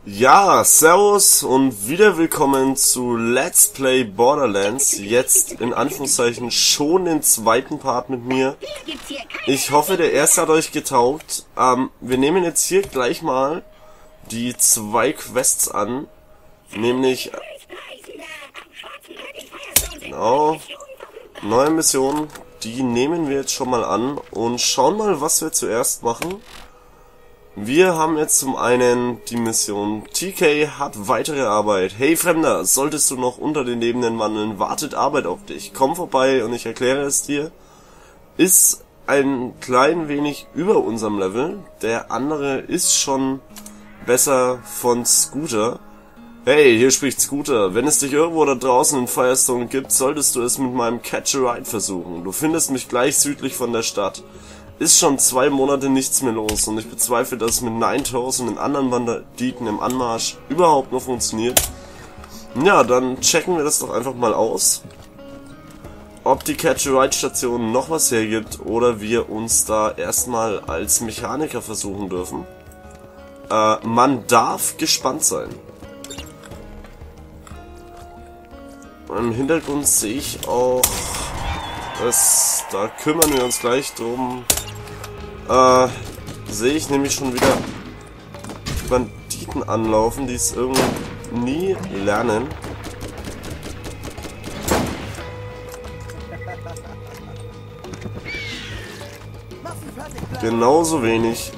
Ja, servus und wieder willkommen zu Let's Play Borderlands. Jetzt in Anführungszeichen schon den zweiten Part mit mir. Ich hoffe, der erste hat euch getaugt. Wir nehmen jetzt hier gleich mal die zwei Quests an. Nämlich, genau, neue Mission. Die nehmen wir jetzt schon mal an und schauen mal, was wir zuerst machen. Wir haben jetzt zum einen die Mission TK hat weitere Arbeit. Hey Fremder, solltest du noch unter den Lebenden wandeln, wartet Arbeit auf dich. Komm vorbei und ich erkläre es dir. Ist ein klein wenig über unserem Level. Der andere ist schon besser von Scooter. Hey, hier spricht Scooter. Wenn es dich irgendwo da draußen in Firestone gibt, solltest du es mit meinem Catch a Ride versuchen. Du findest mich gleich südlich von der Stadt. Ist schon 2 Monate nichts mehr los und ich bezweifle, dass es mit Ninetales und den anderen Banditen im Anmarsch überhaupt noch funktioniert. Ja, dann checken wir das doch einfach mal aus. Ob die Catch-a-Ride-Station noch was hergibt oder wir uns da erstmal als Mechaniker versuchen dürfen. Man darf gespannt sein. Im Hintergrund sehe ich auch, da kümmern wir uns gleich drum. Sehe ich nämlich schon wieder Banditen anlaufen, die es irgendwie nie lernen. Genauso wenig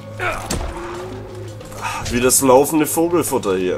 wie das laufende Vogelfutter hier.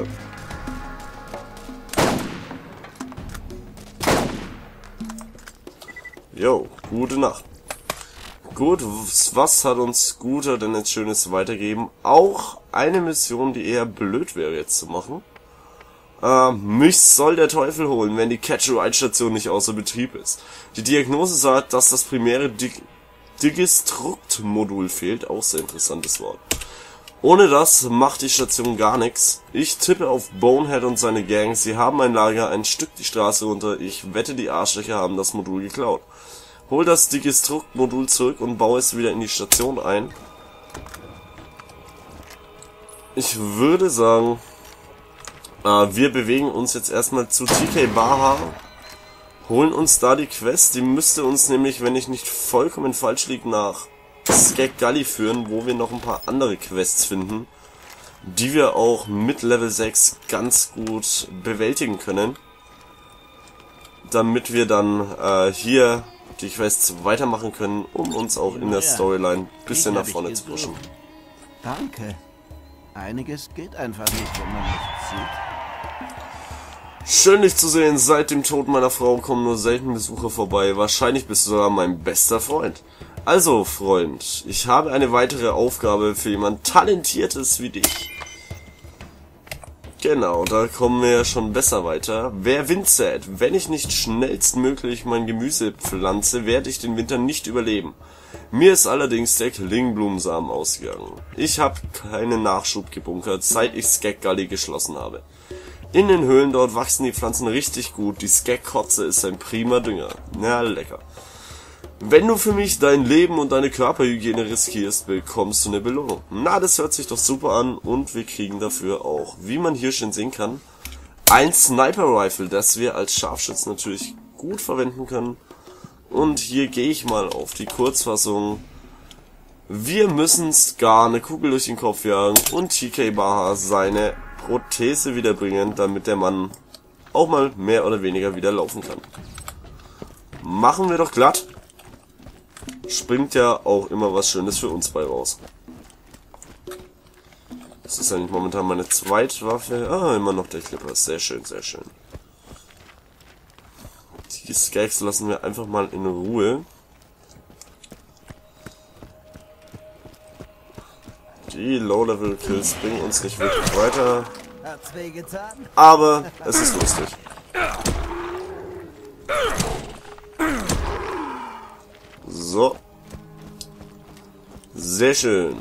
Jo, gute Nacht. Gut, was hat uns Scooter denn jetzt Schönes weitergeben? Auch eine Mission, die eher blöd wäre jetzt zu machen. Mich soll der Teufel holen, wenn die Catch-a-Ride-Station nicht außer Betrieb ist. Die Diagnose sagt, dass das primäre Digistruct-Modul fehlt. Auch sehr interessantes Wort. Ohne das macht die Station gar nichts. Ich tippe auf Bonehead und seine Gang. Sie haben ein Lager ein Stück die Straße runter. Ich wette, die Arschlöcher haben das Modul geklaut. Hol das Digistruct-Modul zurück und baue es wieder in die Station ein. Ich würde sagen, wir bewegen uns jetzt erstmal zu TK Baha. Holen uns da die Quest. Die müsste uns nämlich, wenn ich nicht vollkommen falsch liege, nach Skag Gully führen, wo wir noch ein paar andere Quests finden, die wir auch mit Level 6 ganz gut bewältigen können. Damit wir dann hier die Quests weitermachen können, um uns auch in der Storyline ein bisschen nach vorne zu pushen. Danke. Einiges geht einfach nicht, wenn man nichts sieht. Schön dich zu sehen. Seit dem Tod meiner Frau kommen nur selten Besucher vorbei. Wahrscheinlich bist du sogar mein bester Freund. Also, Freund, ich habe eine weitere Aufgabe für jemand Talentiertes wie dich. Genau, da kommen wir ja schon besser weiter. Wer Wind sät, wenn ich nicht schnellstmöglich mein Gemüse pflanze, werde ich den Winter nicht überleben. Mir ist allerdings der Klingenblumensamen ausgegangen. Ich habe keinen Nachschub gebunkert, seit ich Skag Gully geschlossen habe. In den Höhlen dort wachsen die Pflanzen richtig gut, die Skag-Kotze ist ein prima Dünger. Na, lecker. Wenn du für mich dein Leben und deine Körperhygiene riskierst, bekommst du eine Belohnung. Na, das hört sich doch super an und wir kriegen dafür auch, wie man hier schon sehen kann, ein Sniper-Rifle, das wir als Scharfschützen natürlich gut verwenden können. Und hier gehe ich mal auf die Kurzfassung. Wir müssen Scar eine Kugel durch den Kopf jagen und TK Baha seine Prothese wiederbringen, damit der Mann auch mal mehr oder weniger wieder laufen kann. Machen wir doch glatt. Springt ja auch immer was Schönes für uns bei raus. Das ist eigentlich momentan meine Zweitwaffe. Ah, immer noch der Clipper. Sehr schön, sehr schön. Die Skags lassen wir einfach mal in Ruhe. Die Low-Level-Kills bringen uns nicht wirklich weiter. Aber es ist lustig. So. Sehr schön.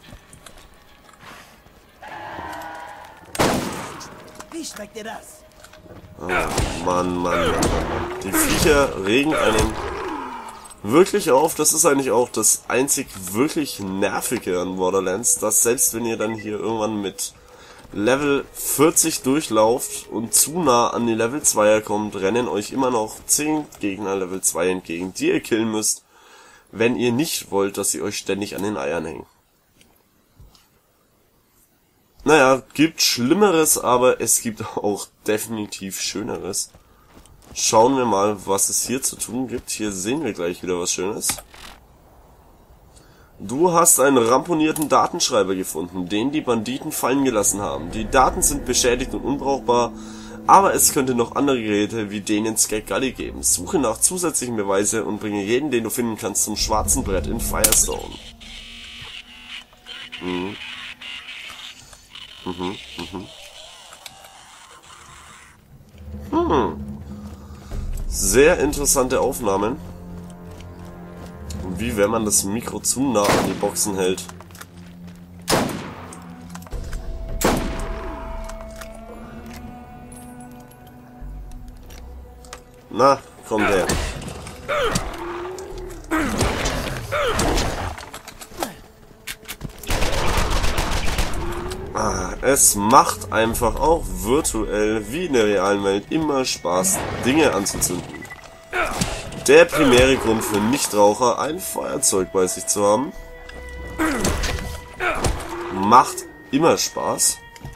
Wie schmeckt dir das? Oh, Mann. Die Viecher regen einen wirklich auf. Das ist eigentlich auch das einzig wirklich Nervige an Borderlands, dass selbst wenn ihr dann hier irgendwann mit Level 40 durchlauft und zu nah an die Level 2er kommt, rennen euch immer noch 10 Gegner Level 2 entgegen, die ihr killen müsst, wenn ihr nicht wollt, dass sie euch ständig an den Eiern hängen. Naja, gibt Schlimmeres, aber es gibt auch definitiv Schöneres. Schauen wir mal, was es hier zu tun gibt. Hier sehen wir gleich wieder was Schönes. Du hast einen ramponierten Datenschreiber gefunden, den die Banditen fallen gelassen haben. Die Daten sind beschädigt und unbrauchbar, aber es könnte noch andere Geräte wie den in Skag Gully geben. Suche nach zusätzlichen Beweisen und bringe jeden, den du finden kannst, zum schwarzen Brett in Firestone. Sehr interessante Aufnahmen. Wie wenn man das Mikro zu nah an die Boxen hält. Na, komm her. Es macht einfach auch virtuell wie in der realen Welt immer Spaß, Dinge anzuzünden. Der primäre Grund für Nichtraucher, ein Feuerzeug bei sich zu haben, macht immer Spaß.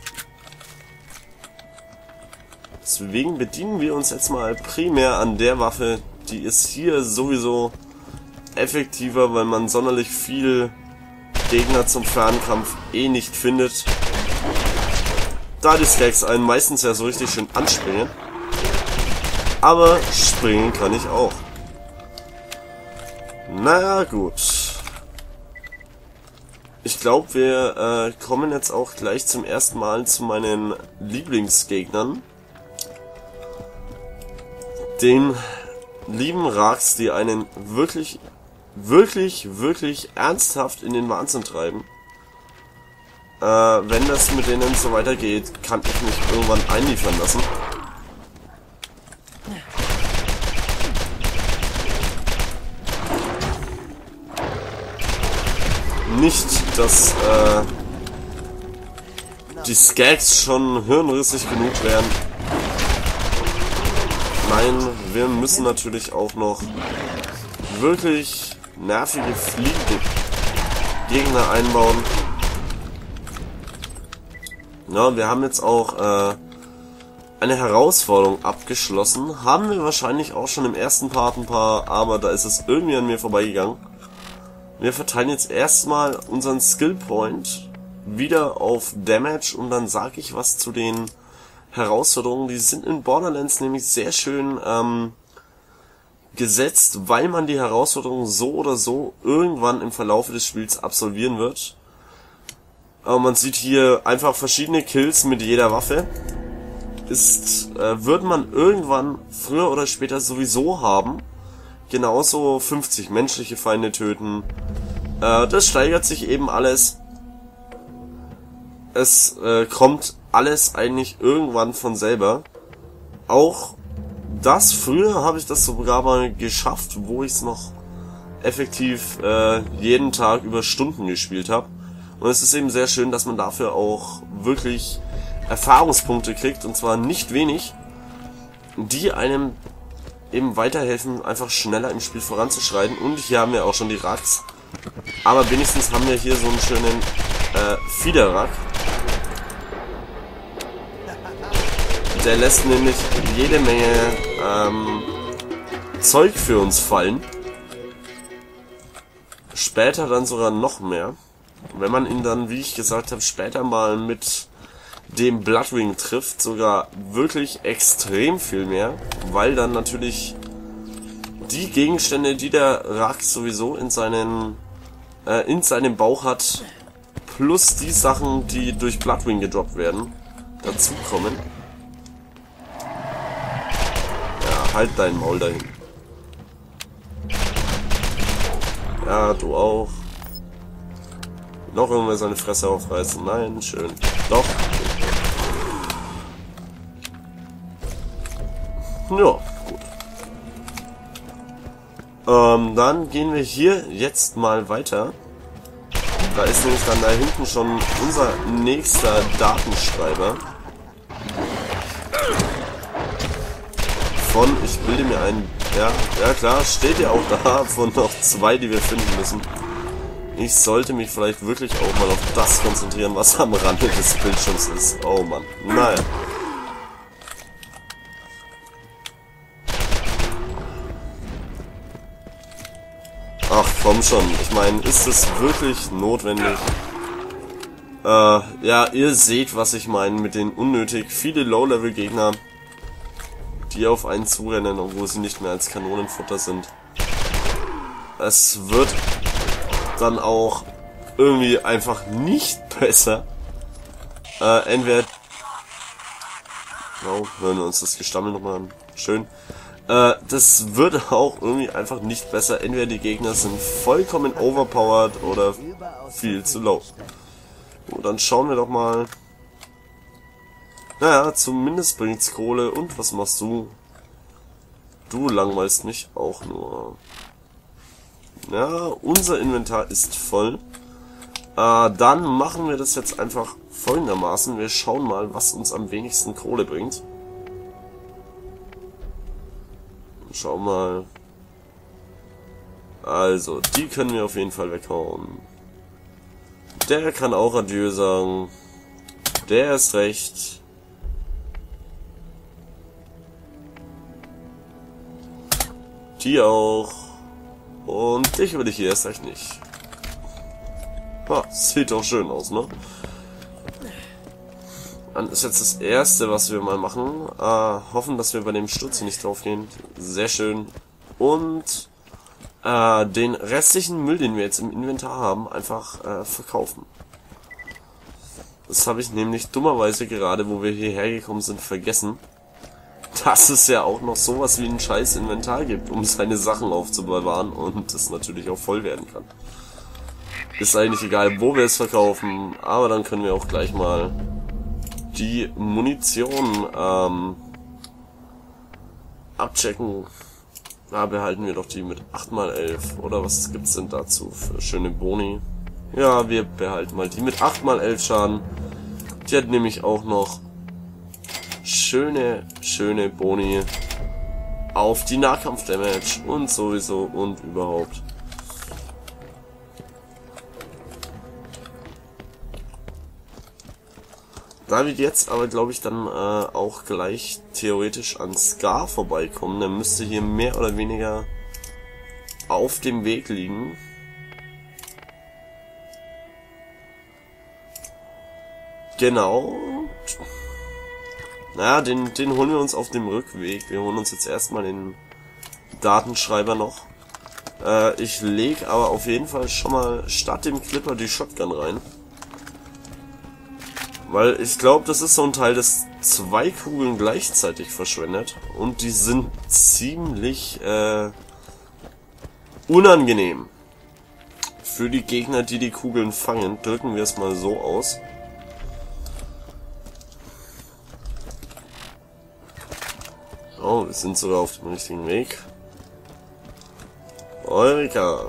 Deswegen bedienen wir uns jetzt mal primär an der Waffe, die ist hier sowieso effektiver, weil man sonderlich viel Gegner zum Fernkampf nicht findet. Da die Skags einen meistens ja so richtig schön anspringen. Aber springen kann ich auch. Naja, gut. Ich glaube, wir kommen jetzt auch gleich zum ersten Mal zu meinen Lieblingsgegnern. Den lieben Rags, die einen wirklich ernsthaft in den Wahnsinn treiben. Wenn das mit denen so weitergeht, kann ich mich irgendwann einliefern lassen. Nicht, dass die Skags schon hirnrissig genug wären. Nein, wir müssen natürlich auch noch wirklich nervige fliegende Gegner einbauen. Ja, wir haben jetzt auch eine Herausforderung abgeschlossen. Haben wir wahrscheinlich auch schon im ersten Part ein paar, aber da ist es irgendwie an mir vorbeigegangen. Wir verteilen jetzt erstmal unseren Skill Point wieder auf Damage und dann sage ich was zu den Herausforderungen. Die sind in Borderlands nämlich sehr schön gesetzt, weil man die Herausforderungen so oder so irgendwann im Verlauf des Spiels absolvieren wird. Aber man sieht hier einfach verschiedene Kills mit jeder Waffe. Wird man irgendwann früher oder später sowieso haben. Genauso 50 menschliche Feinde töten. Das steigert sich eben alles. Es kommt alles eigentlich irgendwann von selber. Auch das, früher habe ich das sogar mal geschafft, wo ich es noch effektiv jeden Tag über Stunden gespielt habe. Und es ist eben sehr schön, dass man dafür auch wirklich Erfahrungspunkte kriegt, und zwar nicht wenig, die einem eben weiterhelfen, einfach schneller im Spiel voranzuschreiten. Und hier haben wir auch schon die Rags. Aber wenigstens haben wir hier so einen schönen Fiederrag. Der lässt nämlich jede Menge Zeug für uns fallen. Später dann sogar noch mehr. Wenn man ihn dann, wie ich gesagt habe, später mal mit dem Bloodwing trifft, sogar wirklich extrem viel mehr, weil dann natürlich die Gegenstände, die der Rags sowieso in seinem Bauch hat, plus die Sachen, die durch Bloodwing gedroppt werden, dazukommen. Ja, halt dein Maul dahin. Ja, du auch. Noch irgendwer seine Fresse aufreißen. Nein, schön. Doch. Ja, gut. Dann gehen wir hier jetzt mal weiter. Da ist nämlich dann da hinten schon unser nächster Datenschreiber. Von, ich bilde mir ein, ja klar, steht ja auch da, von noch 2, die wir finden müssen. Ich sollte mich vielleicht wirklich auch mal auf das konzentrieren, was am Rande des Bildschirms ist. Oh Mann, naja. Ach komm schon, ich meine, ist es wirklich notwendig? Ja, ihr seht, was ich meine mit den unnötig viele Low-Level-Gegner, die auf einen zurennen, obwohl sie nicht mehr als Kanonenfutter sind. Es wird dann auch irgendwie einfach nicht besser. Entweder... Oh, hören wir uns das Gestammel nochmal an. Schön. Das wird auch irgendwie einfach nicht besser. Entweder die Gegner sind vollkommen overpowered oder viel zu low. Gut, dann schauen wir doch mal. Naja, zumindest bringt's Kohle. Und was machst du? Du langweilst mich auch nur. Ja, unser Inventar ist voll. Dann machen wir das jetzt einfach folgendermaßen. Wir schauen mal, was uns am wenigsten Kohle bringt. Schau mal. Also, die können wir auf jeden Fall weghauen. Der kann auch Adieu sagen. Der ist recht. Die auch. Und dich will ich hier erst recht nicht. Ha, sieht auch schön aus, ne? Dann ist jetzt das erste, was wir mal machen. Hoffen, dass wir bei dem Sturz hier nicht drauf gehen. Sehr schön. Und den restlichen Müll, den wir jetzt im Inventar haben, einfach verkaufen. Das habe ich nämlich dummerweise gerade, wo wir hierher gekommen sind, vergessen. Dass es ja auch noch sowas wie ein scheiß Inventar gibt, um seine Sachen aufzubewahren und das natürlich auch voll werden kann. Ist eigentlich egal, wo wir es verkaufen, aber dann können wir auch gleich mal die Munition abchecken. Da behalten wir doch die mit 8x11. Oder was gibt's denn dazu für schöne Boni? Ja, wir behalten mal die mit 8x11 Schaden. Die hat nämlich auch noch schöne Boni auf die Nahkampf-Damage und sowieso und überhaupt. Da wir jetzt aber, glaube ich, dann auch gleich theoretisch an Scar vorbeikommen, dann müsste hier mehr oder weniger auf dem Weg liegen. Genau. Naja, den holen wir uns auf dem Rückweg. Wir holen uns jetzt erstmal den Datenschreiber noch. Ich lege aber auf jeden Fall schon mal statt dem Clipper die Shotgun rein. Weil ich glaube, das ist so ein Teil, das 2 Kugeln gleichzeitig verschwendet. Und die sind ziemlich unangenehm. Für die Gegner, die die Kugeln fangen, drücken wir es mal so aus. Oh, wir sind sogar auf dem richtigen Weg. Eureka!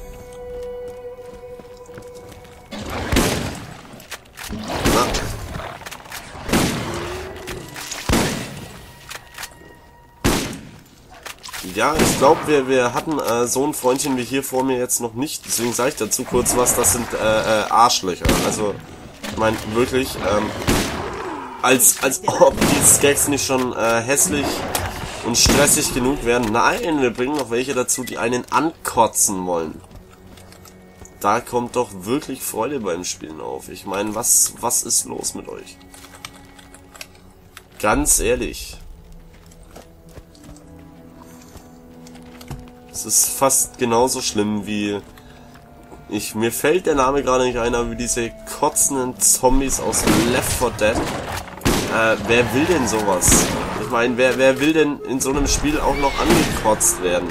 Ja, ich glaube, wir hatten so ein Freundchen wie hier vor mir jetzt noch nicht. Deswegen sage ich dazu kurz was. Das sind Arschlöcher. Also, ich meine wirklich, als ob die Skags nicht schon hässlich und stressig genug wären. Nein, wir bringen noch welche dazu, die einen ankotzen wollen. Da kommt doch wirklich Freude beim Spielen auf. Ich meine, was ist los mit euch? Ganz ehrlich. Es ist fast genauso schlimm wie... Mir fällt der Name gerade nicht ein, aber wie diese kotzenden Zombies aus Left 4 Dead. Wer will denn sowas? Ich meine, wer will denn in so einem Spiel auch noch angekotzt werden?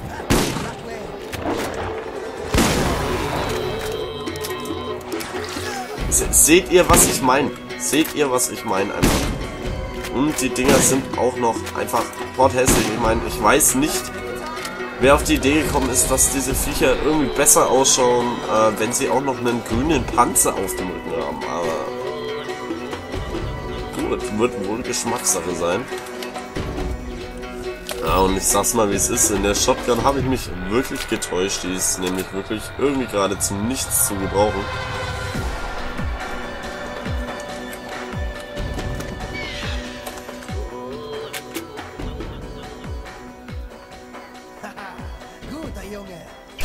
Seht ihr, was ich meine? Seht ihr, was ich meine einfach? Und die Dinger sind auch noch einfach potthässlich. Ich meine, ich weiß nicht, wer auf die Idee gekommen ist, dass diese Viecher irgendwie besser ausschauen, wenn sie auch noch einen grünen Panzer auf dem Rücken haben. Aber gut, wird wohl Geschmackssache sein. Ja, und ich sag's mal, wie es ist. In der Shotgun habe ich mich wirklich getäuscht. Die ist nämlich wirklich irgendwie gerade zum Nichts zu gebrauchen. Guter Junge.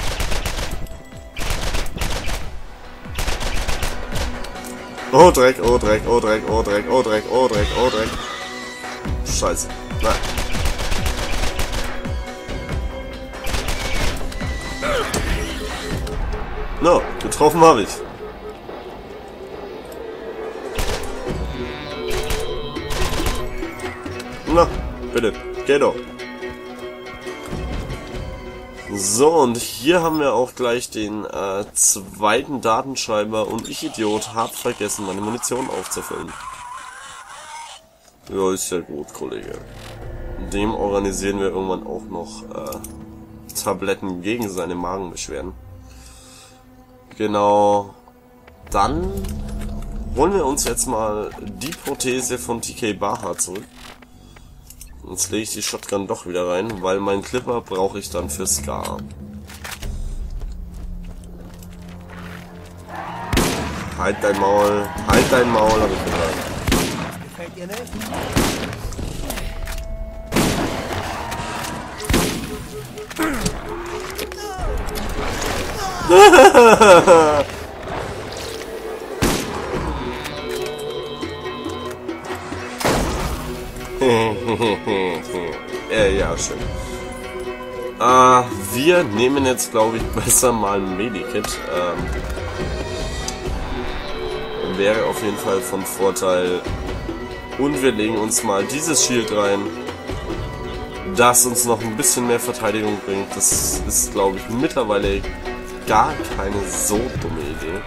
Oh Dreck, oh Dreck, oh Dreck, oh Dreck, oh Dreck, oh Dreck, oh Dreck. Scheiße. Nein. No, getroffen habe ich. Na, bitte, geh doch. So, und hier haben wir auch gleich den zweiten Datenschreiber und ich, Idiot, hab vergessen, meine Munition aufzufüllen. Ja, ist ja gut, Kollege. Dem organisieren wir irgendwann auch noch Tabletten gegen seine Magenbeschwerden. Genau. Dann holen wir uns jetzt mal die Prothese von TK Baha zurück. Jetzt lege ich die Shotgun doch wieder rein, weil meinen Clipper brauche ich dann für Scar. Halt dein Maul, hab ich gesagt. Gefällt dir nicht? Ja, schön. Wir nehmen jetzt, glaube ich, besser mal ein Medikit. Wäre auf jeden Fall von Vorteil. Und wir legen uns mal dieses Shield rein, das uns noch ein bisschen mehr Verteidigung bringt. Das ist, glaube ich, mittlerweile gar keine so dumme Idee.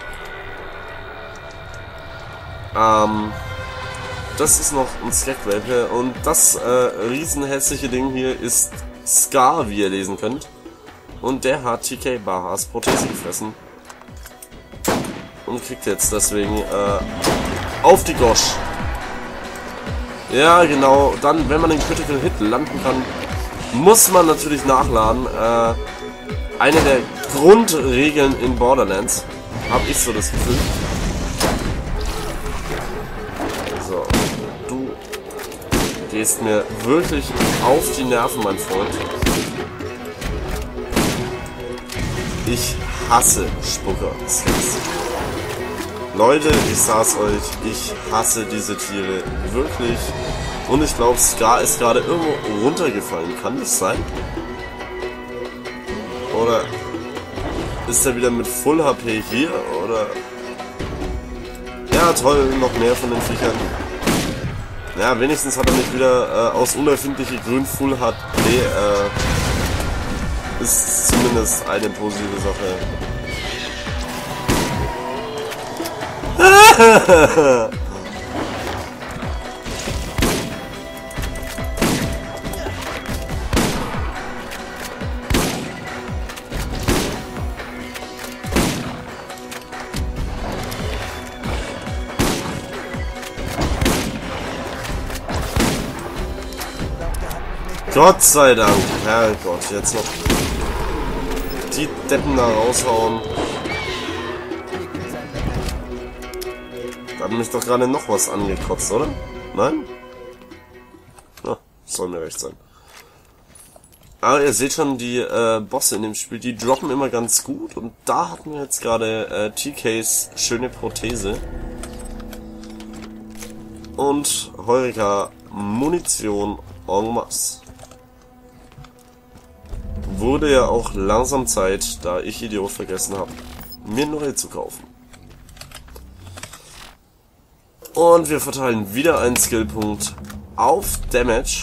Das ist noch ein Skag-Vape und das riesenhässliche Ding hier ist Scar, wie ihr lesen könnt. Und der hat TK Bahas Prothese gefressen. Und kriegt jetzt deswegen auf die Gosch. Ja, genau. Dann, wenn man den Critical Hit landen kann, muss man natürlich nachladen. Eine der Grundregeln in Borderlands. Habe ich so das Gefühl. So. Du gehst mir wirklich auf die Nerven, mein Freund. Ich hasse Spucker. Leute, ich sag's euch, ich hasse diese Tiere. Wirklich. Und ich glaube, Scar ist gerade irgendwo runtergefallen. Kann das sein? Oder ist er wieder mit Full HP hier? Oder... Ja, toll, noch mehr von den Viechern. Ja, wenigstens hat er nicht wieder aus unerfindlichen Gründen Full HP. Ist zumindest eine positive Sache. Gott sei Dank, Herrgott, jetzt noch die Deppen da raushauen. Da hat mich doch gerade noch was angekotzt, oder? Nein? Na, soll mir recht sein. Aber ihr seht schon, die Bosse in dem Spiel, die droppen immer ganz gut. Und da hatten wir jetzt gerade TKs schöne Prothese. Und Heureka Munition en masse. Wurde ja auch langsam Zeit, da ich Idiot vergessen habe, mir neue zu kaufen. Und wir verteilen wieder einen Skillpunkt auf Damage.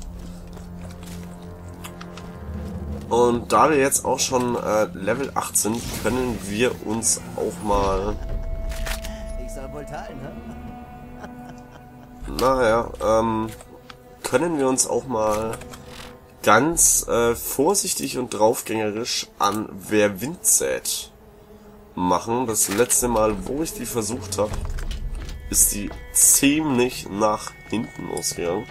Und da wir jetzt auch schon Level 8 sind, können wir uns auch mal... Ich soll wohl teilen, ne? Naja, können wir uns auch mal ganz vorsichtig und draufgängerisch an Wer Wind sät machen. Das letzte Mal, wo ich die versucht habe, ist die ziemlich nach hinten losgegangen.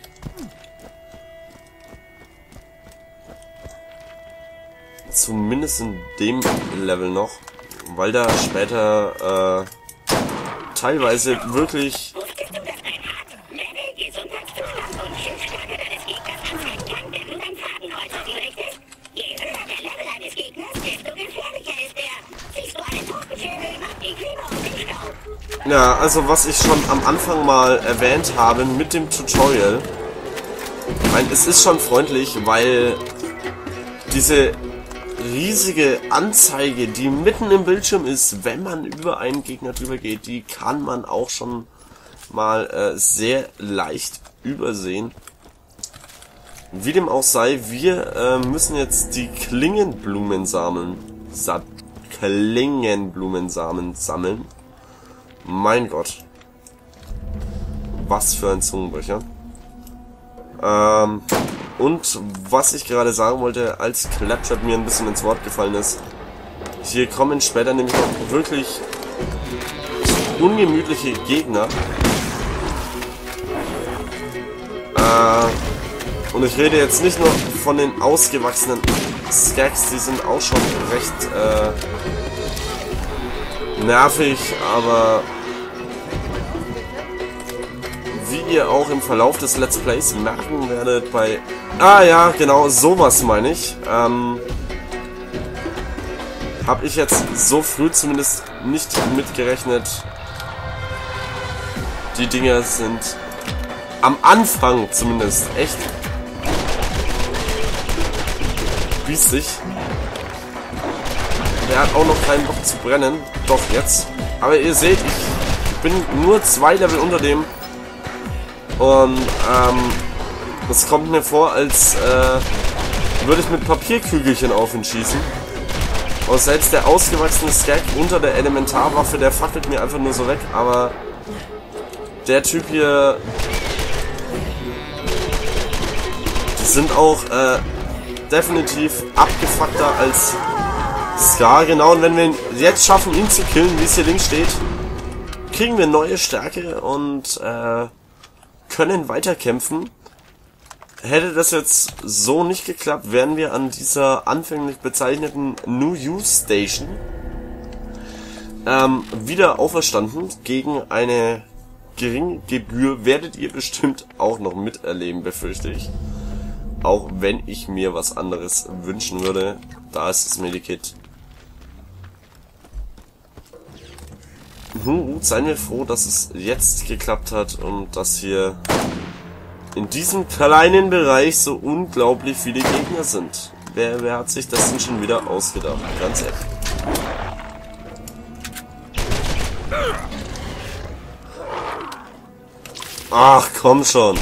Zumindest in dem Level noch, weil da später teilweise wirklich ja, also was ich schon am Anfang mal erwähnt habe mit dem Tutorial, ich meine, es ist schon freundlich, weil diese riesige Anzeige, die mitten im Bildschirm ist, wenn man über einen Gegner drüber geht, die kann man auch schon mal sehr leicht übersehen. Wie dem auch sei, wir müssen jetzt die Klingenblumensamen sammeln. Mein Gott. Was für ein Zungenbrecher. Und was ich gerade sagen wollte, als Claptrap mir ein bisschen ins Wort gefallen ist, hier kommen später nämlich noch wirklich ungemütliche Gegner. Und ich rede jetzt nicht nur von den ausgewachsenen Skags, die sind auch schon recht nervig, aber wie ihr auch im Verlauf des Let's Plays merken werdet bei... Ah ja, genau, sowas meine ich. Habe ich jetzt so früh zumindest nicht mitgerechnet. Die Dinger sind am Anfang zumindest echt biestig. Der hat auch noch keinen Bock zu brennen. Doch, jetzt. Aber ihr seht, ich bin nur 2 Level unter dem. Und, das kommt mir vor, als würde ich mit Papierkügelchen auf ihn schießen. Und selbst der ausgewachsene Skag unter der Elementarwaffe, der fackelt mir einfach nur so weg. Aber der Typ hier... Die sind auch definitiv abgefuckter als Scar, genau. Und wenn wir jetzt schaffen, ihn zu killen, wie es hier links steht, kriegen wir neue Stärke und können weiterkämpfen. Hätte das jetzt so nicht geklappt, wären wir an dieser anfänglich bezeichneten New Youth Station wieder auferstanden. Gegen eine geringe Gebühr werdet ihr bestimmt auch noch miterleben, befürchte ich. Auch wenn ich mir was anderes wünschen würde. Da ist das Medikit. Gut, seien wir froh, dass es jetzt geklappt hat und dass hier in diesem kleinen Bereich so unglaublich viele Gegner sind. Wer hat sich das denn schon wieder ausgedacht? Ganz ehrlich. Ach, komm schon.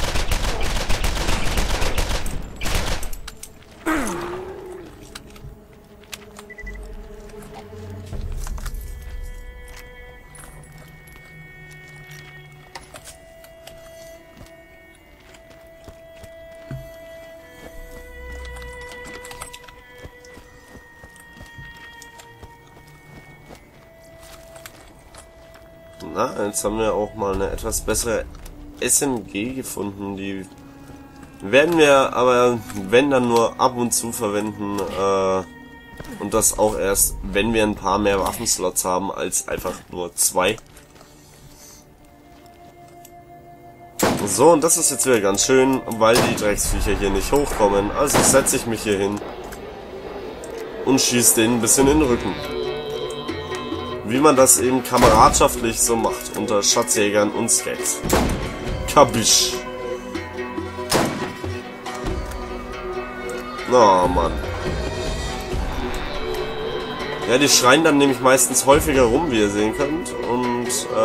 Na, jetzt haben wir auch mal eine etwas bessere SMG gefunden. Die werden wir aber, wenn dann, nur ab und zu verwenden. Und das auch erst, wenn wir ein paar mehr Waffenslots haben, als einfach nur 2. So, und das ist jetzt wieder ganz schön, weil die Drecksviecher hier nicht hochkommen. Also setze ich mich hier hin und schieße denen ein bisschen in den Rücken. Wie man das eben kameradschaftlich so macht, unter Schatzjägern und Skags. Kabisch. Oh Mann. Ja, die schreien dann nämlich meistens häufiger rum, wie ihr sehen könnt. Und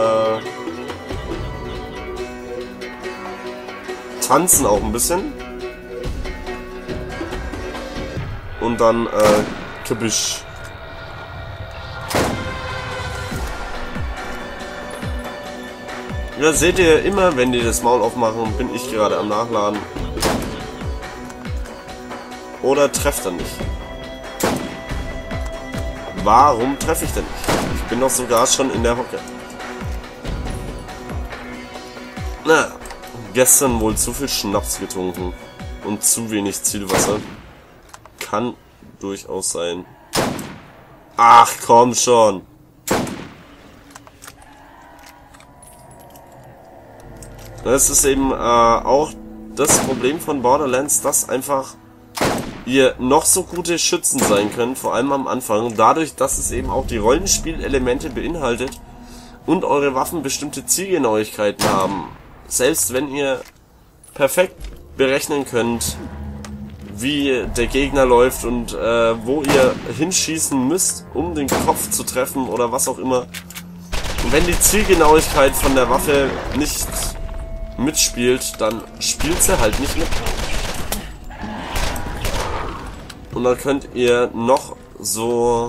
tanzen auch ein bisschen. Und dann Kabisch. Ja, seht ihr, immer wenn die das Maul aufmachen, bin ich gerade am Nachladen. oder trefft er nicht? Warum treffe ich denn nicht? Ich bin doch sogar schon in der Hocke. Na, gestern wohl zu viel Schnaps getrunken und zu wenig Zielwasser. Kann durchaus sein. Ach, komm schon. Das ist eben auch das Problem von Borderlands, dass einfach ihr noch so gute Schützen sein könnt, vor allem am Anfang, dadurch, dass es eben auch die Rollenspielelemente beinhaltet und eure Waffen bestimmte Zielgenauigkeiten haben. Selbst wenn ihr perfekt berechnen könnt, wie der Gegner läuft und wo ihr hinschießen müsst, um den Kopf zu treffen oder was auch immer. Und wenn die Zielgenauigkeit von der Waffe nicht mitspielt, dann spielt sie halt nicht mit. Und dann könnt ihr noch so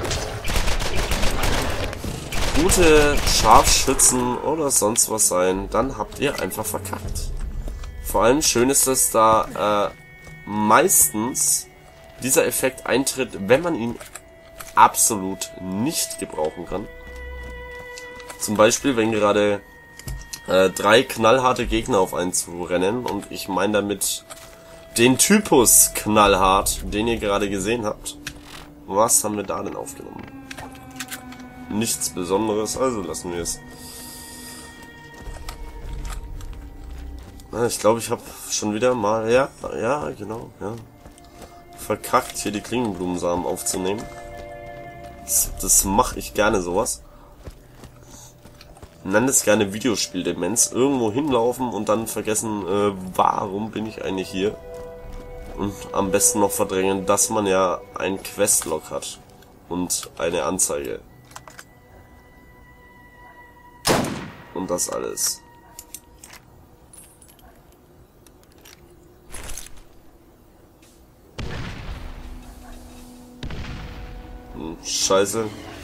gute Scharfschützen oder sonst was sein, dann habt ihr einfach verkackt. Vor allem schön ist es, da meistens dieser Effekt eintritt, wenn man ihn absolut nicht gebrauchen kann. Zum Beispiel, wenn gerade 3 knallharte Gegner auf einen zurennen und ich meine damit den Typus knallhart, den ihr gerade gesehen habt. Was haben wir da denn aufgenommen? Nichts Besonderes, also lassen wir es. Ich glaube, ich habe schon wieder mal, ja, genau, ja, verkackt, hier die Klingenblumensamen aufzunehmen. Das mache ich gerne, sowas. Nennt es gerne Videospieldemenz. Irgendwo hinlaufen und dann vergessen, warum bin ich eigentlich hier? Und am besten noch verdrängen, dass man ja ein Questlog hat und eine Anzeige. Und das alles. Scheiße.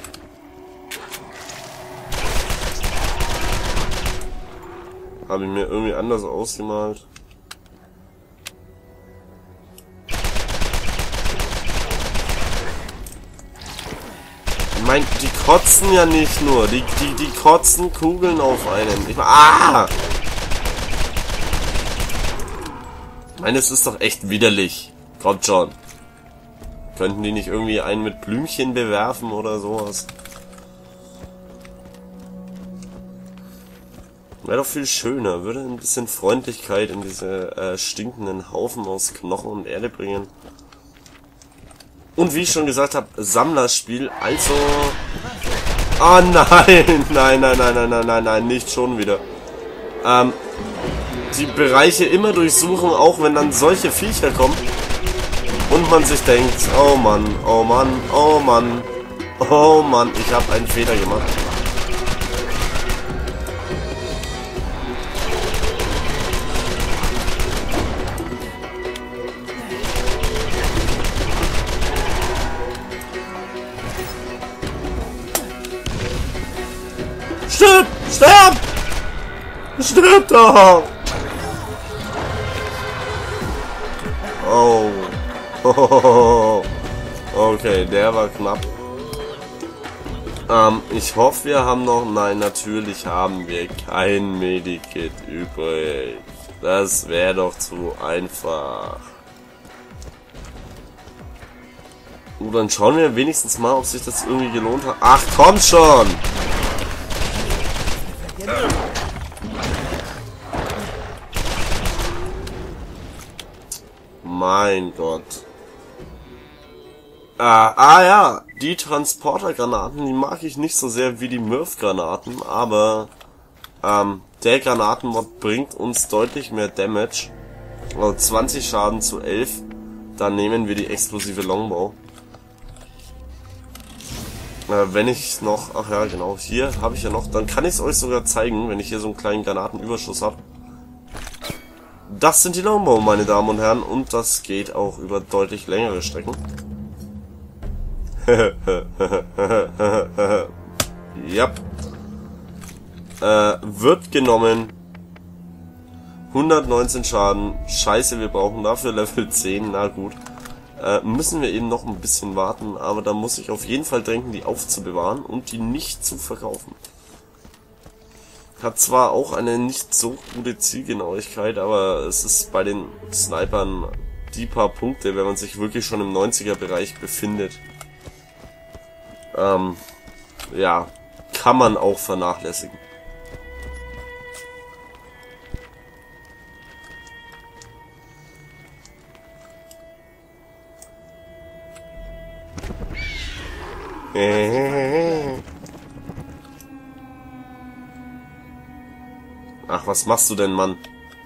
Habe ich mir irgendwie anders ausgemalt. Ich meine, die kotzen ja nicht nur. Die kotzen Kugeln auf einen. Ich meine, Ich meine, es ist doch echt widerlich. Kommt schon. Könnten die nicht irgendwie einen mit Blümchen bewerfen oder sowas? Wäre doch viel schöner. Würde ein bisschen Freundlichkeit in diese stinkenden Haufen aus Knochen und Erde bringen. Und wie ich schon gesagt habe, Sammlerspiel, also... Oh nein! Nein, nicht schon wieder. Die Bereiche immer durchsuchen, auch wenn dann solche Viecher kommen. Und man sich denkt, oh Mann, oh Mann, oh Mann, oh Mann, ich habe einen Fehler gemacht. Stirb! Stirb! Stirb doch! Oh. Okay, der war knapp. Ich hoffe, wir haben noch... Nein, natürlich haben wir kein Medikit übrig. Das wäre doch zu einfach. Dann schauen wir wenigstens mal, ob sich das irgendwie gelohnt hat. Ach, komm schon! Mein Gott. Ja, die Transportergranaten, die mag ich nicht so sehr wie die Murph-Granaten, aber der Granatenmod bringt uns deutlich mehr Damage. Also 20 Schaden zu 11. Dann nehmen wir die explosive Longbow. Wenn ich noch... Ach ja, genau, hier habe ich ja noch... Dann kann ich es euch sogar zeigen, wenn ich hier so einen kleinen Granatenüberschuss habe. Das sind die Longbow, meine Damen und Herren, und das geht auch über deutlich längere Strecken. Yep. Wird genommen. 119 Schaden. Scheiße, wir brauchen dafür Level 10. Na gut. müssen wir eben noch ein bisschen warten, aber da muss ich auf jeden Fall denken, die aufzubewahren und die nicht zu verkaufen. Hat zwar auch eine nicht so gute Zielgenauigkeit, aber es ist bei den Snipern die paar Punkte, wenn man sich wirklich schon im 90er-Bereich befindet. Ja, kann man auch vernachlässigen. Ach, was machst du denn, Mann?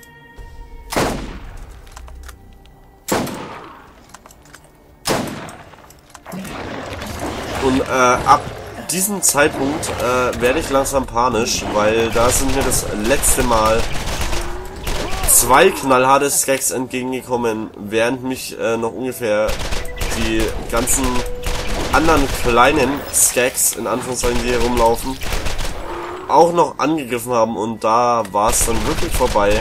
Und ab diesem Zeitpunkt werde ich langsam panisch, weil da sind mir das letzte Mal 2 knallharte Skags entgegengekommen, während mich noch ungefähr die ganzen anderen kleinen Skags, in Anführungszeichen, die hier rumlaufen, auch noch angegriffen haben, und da war es dann wirklich vorbei.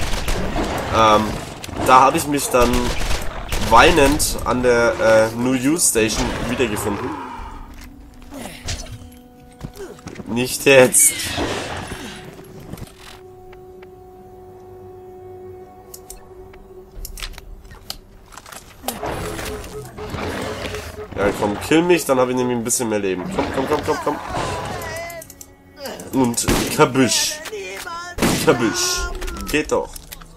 Da habe ich mich dann weinend an der New Youth Station wiedergefunden. Nicht jetzt. Ja, komm, kill mich, dann habe ich nämlich ein bisschen mehr Leben. Komm, komm, komm, komm, komm. Und Kabüsch. Kabüsch. Geht doch.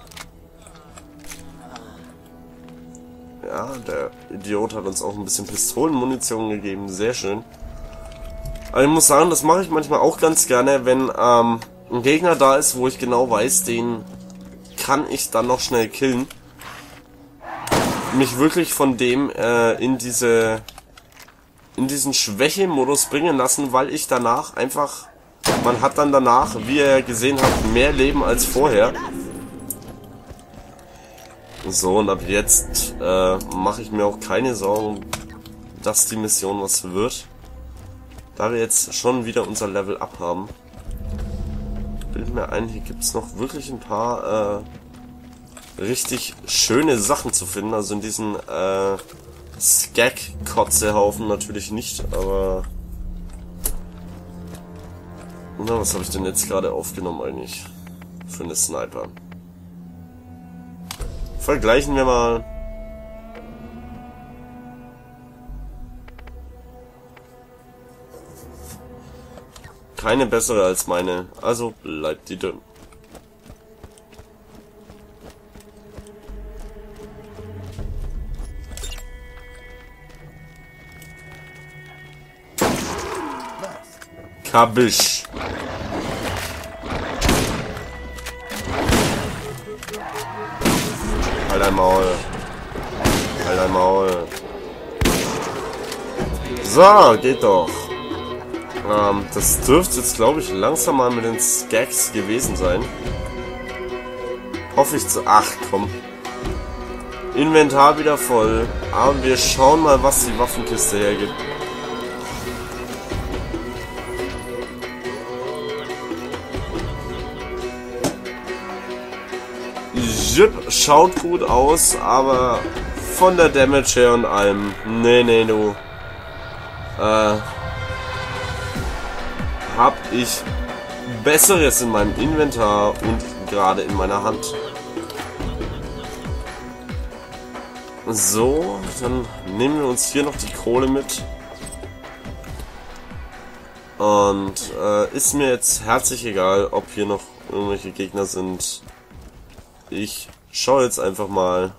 Ja, der Idiot hat uns auch ein bisschen Pistolenmunition gegeben. Sehr schön. Aber ich muss sagen, das mache ich manchmal auch ganz gerne, wenn ein Gegner da ist, wo ich genau weiß, den kann ich dann noch schnell killen. Mich wirklich von dem in diesen Schwäche-Modus bringen lassen, weil ich danach einfach, man hat dann danach, wie ihr gesehen habt, mehr Leben als vorher. So, und ab jetzt mache ich mir auch keine Sorgen, dass die Mission was wird. Da wir jetzt schon wieder unser Level up haben. Bild mir ein, hier gibt es noch wirklich ein paar richtig schöne Sachen zu finden. Also in diesen Skag-Kotzehaufen natürlich nicht, aber... Na, was habe ich denn jetzt gerade aufgenommen eigentlich? Für eine Sniper. Vergleichen wir mal. Keine bessere als meine, also bleibt die dünn. Kabisch. Halt dein Maul. Halt dein Maul. So, geht doch. Das dürfte jetzt, glaube ich, langsam mal mit den Skags gewesen sein. Hoffe ich zu... Ach, komm. Inventar wieder voll. Aber wir schauen mal, was die Waffenkiste hergibt. Jip schaut gut aus, aber von der Damage her und allem... Nee, du. Hab ich Besseres in meinem Inventar und gerade in meiner Hand. So, dann nehmen wir uns hier noch die Kohle mit. Und ist mir jetzt herzlich egal, ob hier noch irgendwelche Gegner sind. Ich schaue jetzt einfach mal,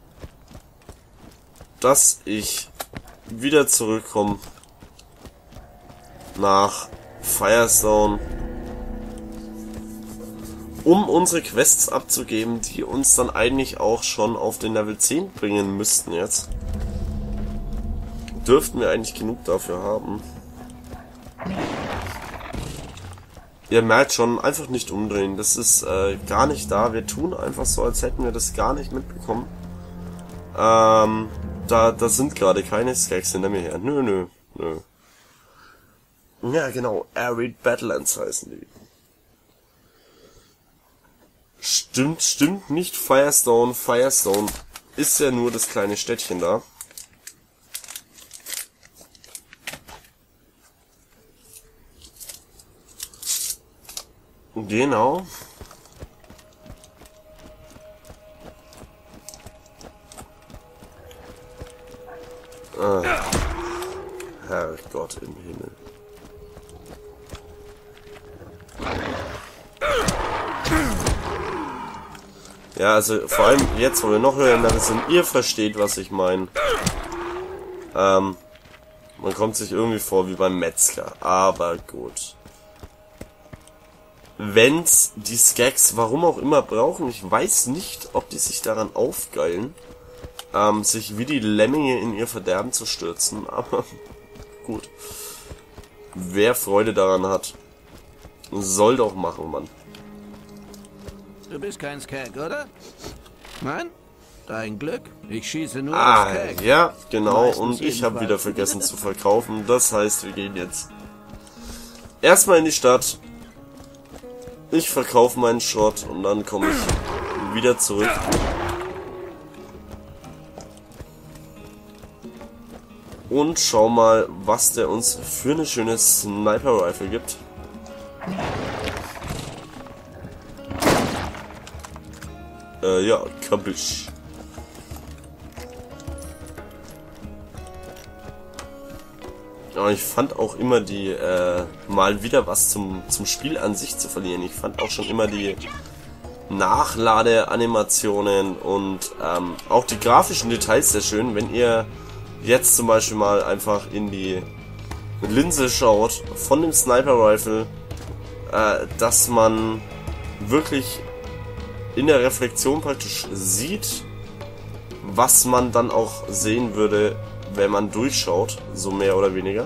dass ich wieder zurückkomme nach Firestone, um unsere Quests abzugeben, die uns dann eigentlich auch schon auf den Level 10 bringen müssten jetzt. Dürften wir eigentlich genug dafür haben. Ihr merkt schon, einfach nicht umdrehen, das ist gar nicht da. Wir tun einfach so, als hätten wir das gar nicht mitbekommen. Da sind gerade keine Skags hinter mir her. Nö. Ja, genau. Arid Badlands heißen die. Stimmt nicht. Firestone. Firestone ist ja nur das kleine Städtchen da. Genau. Ah. Herrgott im Himmel. Ja, also vor allem jetzt, wo wir noch höher sind, ihr versteht, was ich meine. Man kommt sich irgendwie vor wie beim Metzger, aber gut. Wenn's die Skags, warum auch immer, brauchen, ich weiß nicht, ob die sich daran aufgeilen, sich wie die Lemminge in ihr Verderben zu stürzen, aber gut. Wer Freude daran hat, soll doch machen, Mann. Du bist kein Skag, oder? Nein? Dein Glück. Ich schieße nur auf Skag. Ja, genau. Meistens Und ich habe jedenfalls. wieder vergessen zu verkaufen. Das heißt, wir gehen jetzt erstmal in die Stadt. Ich verkaufe meinen Schrott und dann komme ich wieder zurück. Und schau mal, was der uns für eine schöne Sniper-Rifle gibt. Ja, Kabisch. Aber ich fand auch immer die, mal wieder was zum Spiel an sich zu verlieren. Ich fand auch schon immer die Nachladeanimationen und auch die grafischen Details sehr schön. Wenn ihr jetzt zum Beispiel mal einfach in die Linse schaut von dem Sniper Rifle, dass man wirklich in der Reflexion praktisch sieht, was man dann auch sehen würde, wenn man durchschaut, so mehr oder weniger.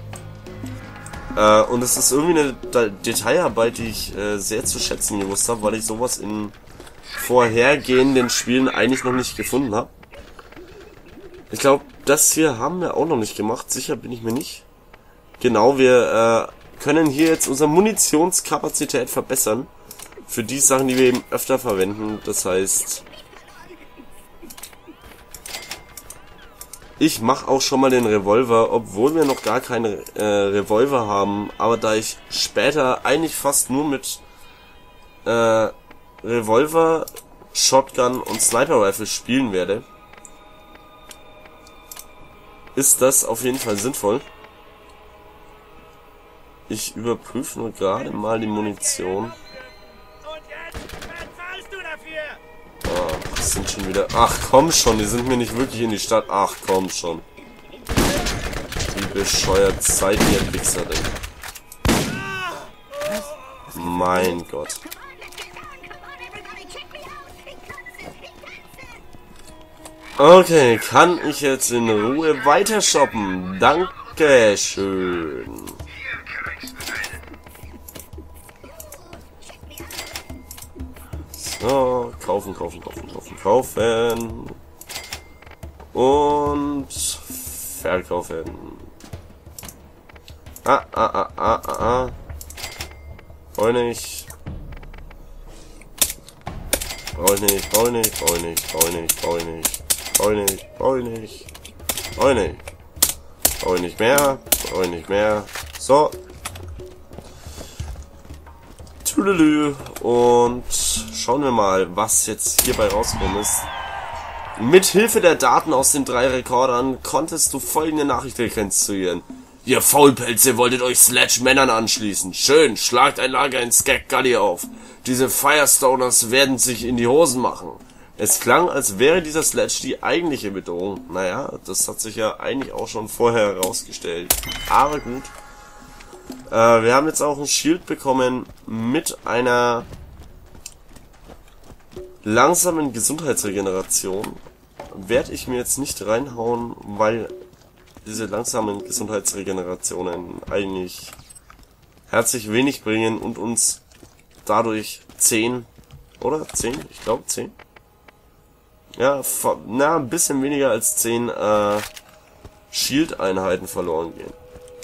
Und es ist irgendwie eine Detailarbeit, die ich sehr zu schätzen gewusst habe, weil ich sowas in vorhergehenden Spielen eigentlich noch nicht gefunden habe. Ich glaube, das hier haben wir auch noch nicht gemacht, sicher bin ich mir nicht. Genau, wir können hier jetzt unsere Munitionskapazität verbessern. Für die Sachen, die wir eben öfter verwenden. Das heißt, ich mache auch schon mal den Revolver, obwohl wir noch gar keine Revolver haben. Aber da ich später eigentlich fast nur mit Revolver, Shotgun und Sniper Rifle spielen werde, ist das auf jeden Fall sinnvoll. Ich überprüfe nur gerade mal die Munition. Oh, das sind schon wieder... Ach komm schon, die sind mir nicht wirklich in die Stadt. Ach komm schon. Wie bescheuert seid ihr Wichser denn? Mein Gott. Okay, kann ich jetzt in Ruhe weiter shoppen? Dankeschön. So, kaufen. Und verkaufen. Brauche ich nicht mehr. So. Tüdelü. Und schauen wir mal, was jetzt hierbei rausgekommen ist. Mit Hilfe der Daten aus den 3 Rekordern konntest du folgende Nachricht rekonstruieren. Ihr Faulpelze wolltet euch Sledge-Männern anschließen. Schön, schlagt ein Lager in Skag Gully auf. Diese Firestoners werden sich in die Hosen machen. Es klang, als wäre dieser Sledge die eigentliche Bedrohung. Naja, das hat sich ja eigentlich auch schon vorher herausgestellt. Aber gut. Wir haben jetzt auch ein Shield bekommen mit einer langsamen Gesundheitsregeneration. Werde ich mir jetzt nicht reinhauen, weil diese langsamen Gesundheitsregenerationen eigentlich herzlich wenig bringen und uns dadurch 10, oder? 10? Ich glaube 10. Ja, ein bisschen weniger als 10 Shield-Einheiten verloren gehen.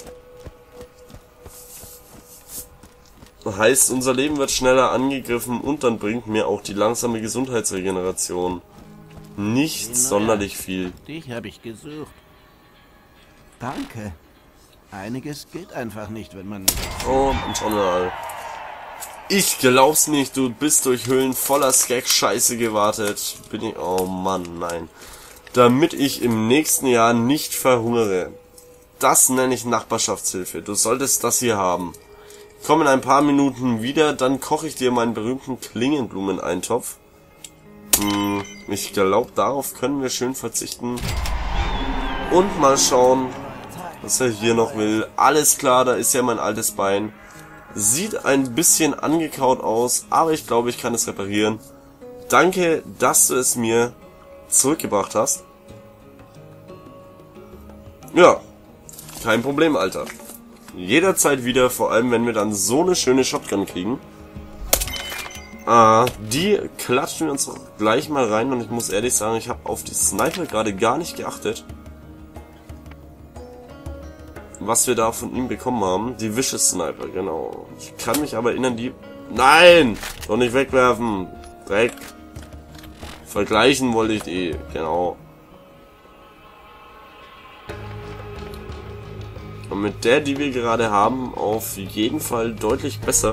Heißt, unser Leben wird schneller angegriffen und dann bringt mir auch die langsame Gesundheitsregeneration nicht sonderlich viel. Dich habe ich gesucht. Danke. Einiges geht einfach nicht, wenn man... Und schauen wir mal. Ich glaub's nicht, du bist durch Höhlen voller Skag-Scheiße gewartet. Bin ich... Oh Mann, nein. Damit ich im nächsten Jahr nicht verhungere. Das nenne ich Nachbarschaftshilfe. Du solltest das hier haben. Komm in ein paar Minuten wieder, dann koche ich dir meinen berühmten Klingenblumeneintopf. Ich glaube, darauf können wir schön verzichten. Und mal schauen, was er hier noch will. Alles klar, da ist ja mein altes Bein. Sieht ein bisschen angekaut aus, aber ich glaube, ich kann es reparieren. Danke, dass du es mir zurückgebracht hast. Ja, kein Problem, Alter. Jederzeit wieder, vor allem wenn wir dann so eine schöne Shotgun kriegen. Die klatschen wir uns gleich mal rein und ich muss ehrlich sagen, ich habe auf die Sniper gerade gar nicht geachtet. Was wir da von ihm bekommen haben. Die Vicious Sniper, genau. Ich kann mich aber erinnern, die... Nein! Doch nicht wegwerfen! Dreck! Vergleichen wollte ich die, genau. Und mit der, die wir gerade haben, auf jeden Fall deutlich besser.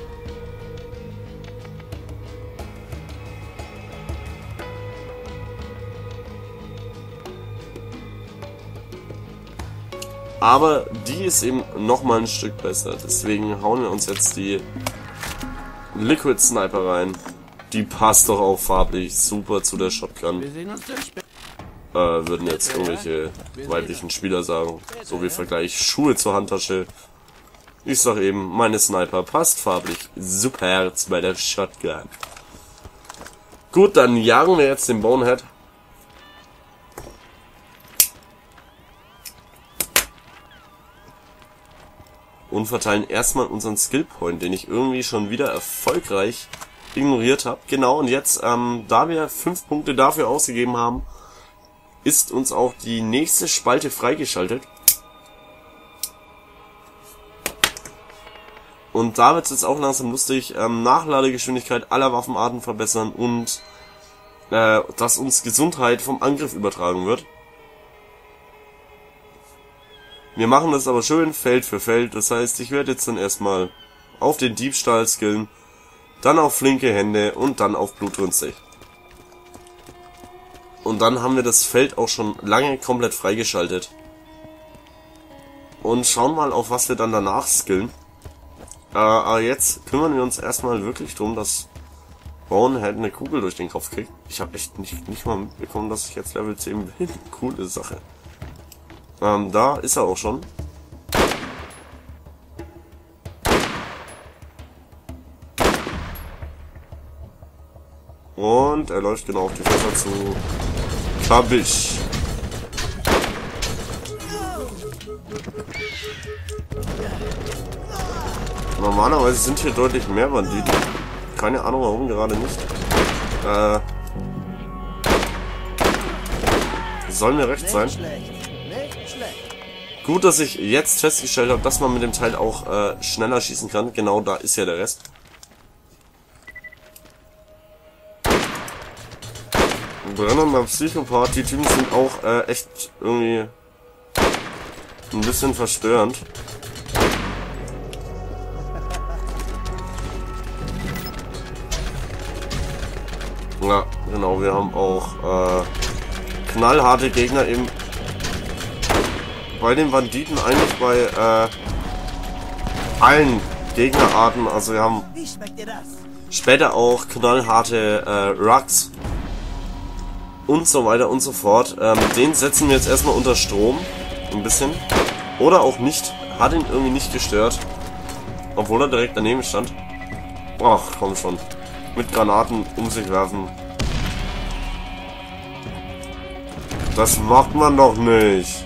Aber die ist eben nochmal ein Stück besser. Deswegen hauen wir uns jetzt die Liquid Sniper rein. Die passt doch auch farblich super zu der Shotgun. Wir sehen uns dann später. Würden jetzt irgendwelche weiblichen Spieler sagen. So wie Vergleich Schuhe zur Handtasche. Ich sag eben, meine Sniper passt farblich super bei der Shotgun. Gut, dann jagen wir jetzt den Bonehead. Und verteilen erstmal unseren Skillpoint, den ich irgendwie schon wieder erfolgreich ignoriert habe. Genau, und jetzt, da wir 5 Punkte dafür ausgegeben haben, ist uns auch die nächste Spalte freigeschaltet. Und da wird es jetzt auch langsam lustig, Nachladegeschwindigkeit aller Waffenarten verbessern und dass uns Gesundheit vom Angriff übertragen wird. Wir machen das aber schön Feld für Feld, das heißt, ich werde jetzt dann erstmal auf den Diebstahl skillen, dann auf flinke Hände und dann auf blutrünstig. Und dann haben wir das Feld auch schon lange komplett freigeschaltet. Und schauen mal, auf was wir dann danach skillen. Aber jetzt kümmern wir uns erstmal wirklich drum, dass Bonehead eine Kugel durch den Kopf kriegt. Ich habe echt nicht mal mitbekommen, dass ich jetzt Level 10 bin. Coole Sache. Da ist er auch schon. Und er läuft genau auf die Fässer zu. Kabisch. Normalerweise sind hier deutlich mehr Banditen. Keine Ahnung warum gerade nicht. Soll mir recht sein. Gut, dass ich jetzt festgestellt habe, dass man mit dem Teil auch schneller schießen kann. Genau, da ist ja der Rest. Brennender Psychopath, die Typen sind auch echt irgendwie ein bisschen verstörend. Ja, genau, wir haben auch knallharte Gegner eben bei den Banditen, eigentlich bei allen Gegnerarten. Also wir haben später auch knallharte Rugs und so weiter und so fort. Den setzen wir jetzt erstmal unter Strom, ein bisschen. Oder auch nicht, hat ihn irgendwie nicht gestört, obwohl er direkt daneben stand. Ach, komm schon. Mit Granaten um sich werfen. Das macht man doch nicht.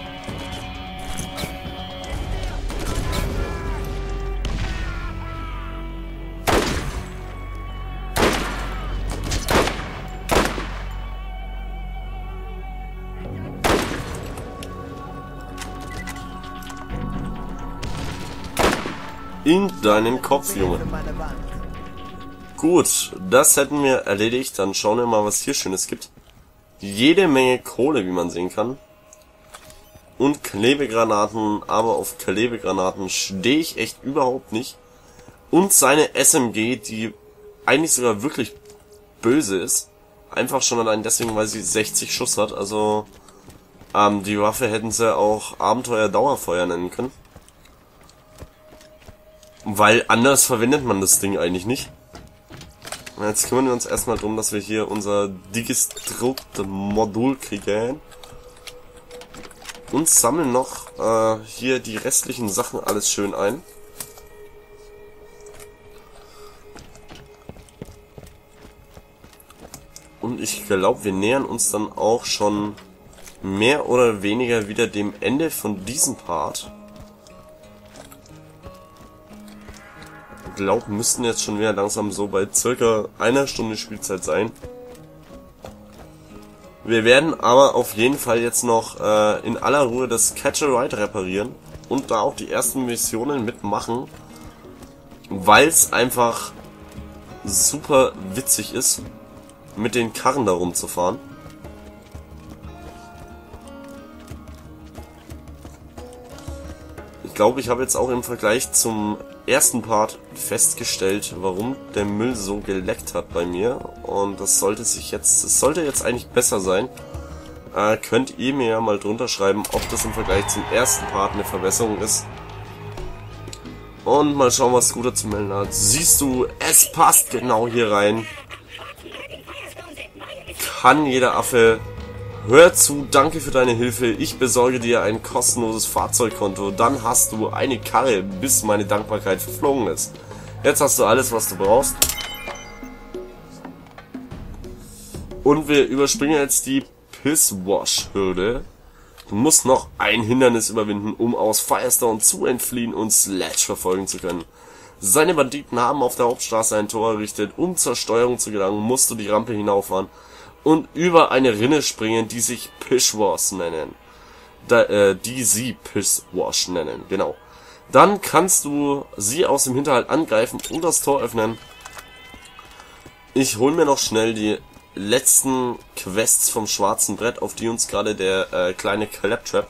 In deinen Kopf, Junge. Gut, das hätten wir erledigt. Dann schauen wir mal, was hier Schönes gibt. Jede Menge Kohle, wie man sehen kann. Und Klebegranaten, aber auf Klebegranaten stehe ich echt überhaupt nicht. Und seine SMG, die eigentlich sogar wirklich böse ist. Einfach schon allein deswegen, weil sie 60 Schuss hat. Also die Waffe hätten sie auch Abenteuer-Dauerfeuer nennen können. Weil anders verwendet man das Ding eigentlich nicht. Jetzt kümmern wir uns erstmal darum, dass wir hier unser Digistruct-Modul kriegen. Und sammeln noch hier die restlichen Sachen alles schön ein. Und ich glaube, wir nähern uns dann auch schon mehr oder weniger wieder dem Ende von diesem Part. Ich glaube, müssten jetzt schon wieder langsam so bei circa einer Stunde Spielzeit sein. Wir werden aber auf jeden Fall jetzt noch in aller Ruhe das Catch-a-Ride reparieren und da auch die ersten Missionen mitmachen, weil es einfach super witzig ist, mit den Karren da rumzufahren. Ich glaube, ich habe jetzt auch im Vergleich zum ersten Part festgestellt, warum der Müll so geleckt hat bei mir. Und das sollte jetzt eigentlich besser sein. Könnt ihr mir ja mal drunter schreiben, ob das im Vergleich zum ersten Part eine Verbesserung ist. Und mal schauen, was Scooter zu melden hat. Siehst du, es passt genau hier rein. Kann jeder Affe. Hör zu, danke für deine Hilfe. Ich besorge dir ein kostenloses Fahrzeugkonto. Dann hast du eine Karre, bis meine Dankbarkeit verflogen ist. Jetzt hast du alles, was du brauchst. Und wir überspringen jetzt die Pisswash-Hürde. Du musst noch ein Hindernis überwinden, um aus Firestone zu entfliehen und Sledge verfolgen zu können. Seine Banditen haben auf der Hauptstraße ein Tor errichtet. Um zur Steuerung zu gelangen, musst du die Rampe hinauffahren und über eine Rinne springen, die sich Pisswash nennen. Die sie Pisswash nennen, genau. Dann kannst du sie aus dem Hinterhalt angreifen und das Tor öffnen. Ich hole mir noch schnell die letzten Quests vom schwarzen Brett, auf die uns gerade der kleine Claptrap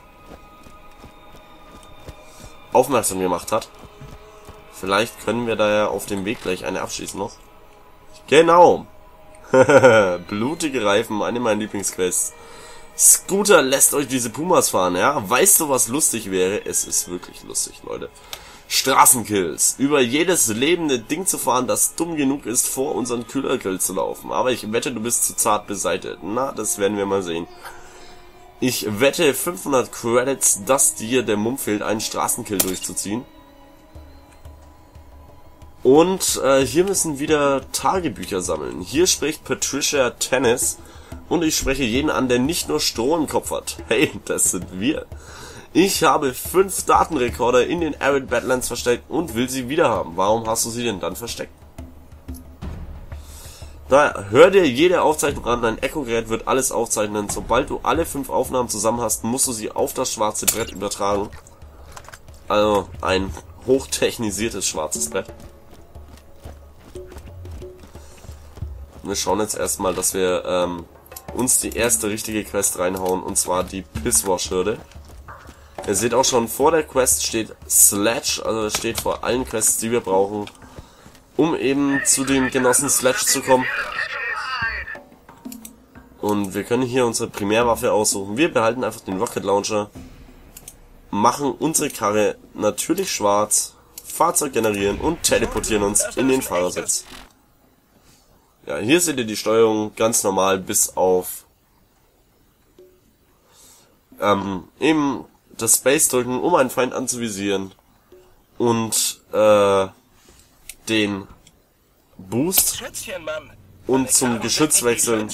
aufmerksam gemacht hat. Vielleicht können wir da ja auf dem Weg gleich eine abschließen noch. Genau. Blutige Reifen, eine meiner Lieblingsquests. Scooter lässt euch diese Pumas fahren, ja? Weißt du, was lustig wäre? Es ist wirklich lustig, Leute. Straßenkills. Über jedes lebende Ding zu fahren, das dumm genug ist, vor unseren Kühlergrill zu laufen. Aber ich wette, du bist zu zart beseitigt. Na, das werden wir mal sehen. Ich wette 500 Credits, dass dir der Mumm fehlt, einen Straßenkill durchzuziehen. Und hier müssen wieder Tagebücher sammeln. Hier spricht Patricia Tennis und ich spreche jeden an, der nicht nur Stroh im Kopf hat. Hey, das sind wir. Ich habe 5 Datenrekorder in den Arid Badlands versteckt und will sie wieder haben. Warum hast du sie denn dann versteckt? Naja, hör dir jede Aufzeichnung an, dein Echo-Gerät wird alles aufzeichnen. Sobald du alle 5 Aufnahmen zusammen hast, musst du sie auf das schwarze Brett übertragen. Also ein hochtechnisiertes schwarzes Brett. Wir schauen jetzt erstmal, dass wir uns die erste richtige Quest reinhauen, und zwar die Pisswash-Hürde. Ihr seht auch schon, vor der Quest steht Sledge, also das steht vor allen Quests, die wir brauchen, um eben zu dem Genossen Sledge zu kommen. Und wir können hier unsere Primärwaffe aussuchen. Wir behalten einfach den Rocket Launcher, machen unsere Karre natürlich schwarz, Fahrzeug generieren und teleportieren uns in den Fahrersitz. Ja, hier seht ihr die Steuerung ganz normal, bis auf eben das Space drücken, um einen Feind anzuvisieren, und den Boost und zum Geschütz wechseln,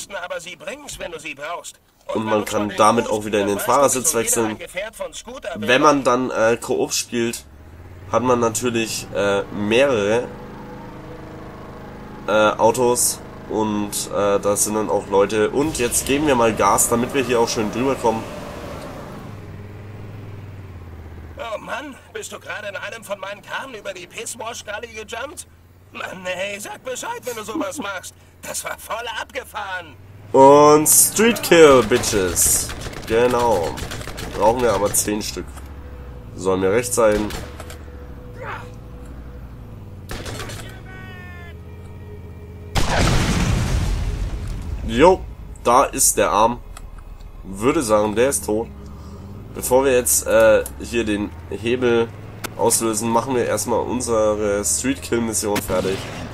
und man kann damit auch wieder in den Fahrersitz wechseln. Wenn man dann Koop spielt, hat man natürlich mehrere Autos, und da sind dann auch Leute. Und jetzt geben wir mal Gas, damit wir hier auch schön drüber kommen. Oh Mann, bist du gerade in einem von meinen Karren über die Pisswash-Gully gejumpt? Mann, hey, sag Bescheid, wenn du sowas machst. Das war voll abgefahren. Und Street Kill, Bitches. Genau. Brauchen wir aber 10 Stück. Soll mir recht sein. Jo, da ist der Arm. Würde sagen, der ist tot. Bevor wir jetzt hier den Hebel auslösen, machen wir erstmal unsere Street-Kill-Mission fertig.